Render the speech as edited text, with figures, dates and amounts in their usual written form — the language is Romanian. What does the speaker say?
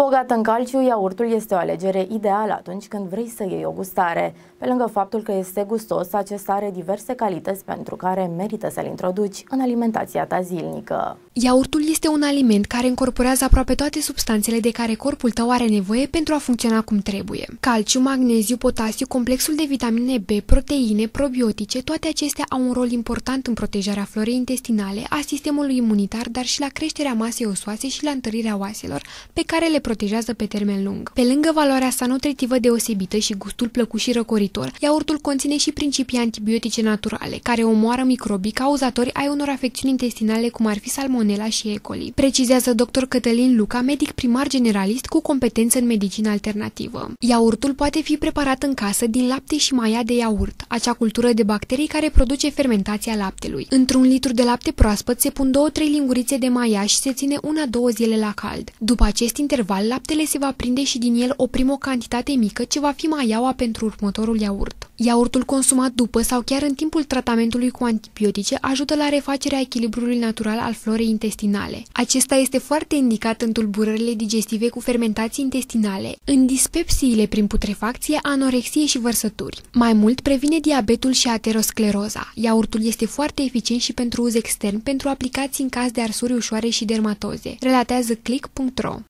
Bogat în calciu, iaurtul este o alegere ideală atunci când vrei să iei o gustare. Pe lângă faptul că este gustos, acesta are diverse calități pentru care merită să-l introduci în alimentația ta zilnică. Iaurtul este un aliment care încorporează aproape toate substanțele de care corpul tău are nevoie pentru a funcționa cum trebuie. Calciu, magneziu, potasiu, complexul de vitamine B, proteine, probiotice, toate acestea au un rol important în protejarea florei intestinale, a sistemului imunitar, dar și la creșterea masei osoase și la întărirea oaselor, pe care le protejează pe termen lung. Pe lângă valoarea sa nutritivă deosebită și gustul plăcut și răcoritor, iaurtul conține și principii antibiotice naturale, care omoară microbii cauzatori ai unor afecțiuni intestinale, cum ar fi salmonella și E. coli. Precizează dr. Cătălin Luca, medic primar generalist cu competență în medicină alternativă. Iaurtul poate fi preparat în casă din lapte și maia de iaurt, acea cultură de bacterii care produce fermentația laptelui. Într-un litru de lapte proaspăt se pun 2-3 lingurițe de maia și se ține 1-2 zile la cald. După acest interval, laptele se va prinde și din el oprim o cantitate mică ce va fi maiaua pentru următorul iaurt. Iaurtul consumat după sau chiar în timpul tratamentului cu antibiotice ajută la refacerea echilibrului natural al florei intestinale. Acesta este foarte indicat în tulburările digestive cu fermentații intestinale, în dispepsiile prin putrefacție, anorexie și vărsături. Mai mult, previne diabetul și ateroscleroza. Iaurtul este foarte eficient și pentru uz extern, pentru aplicații în caz de arsuri ușoare și dermatoze, relatează click.ro.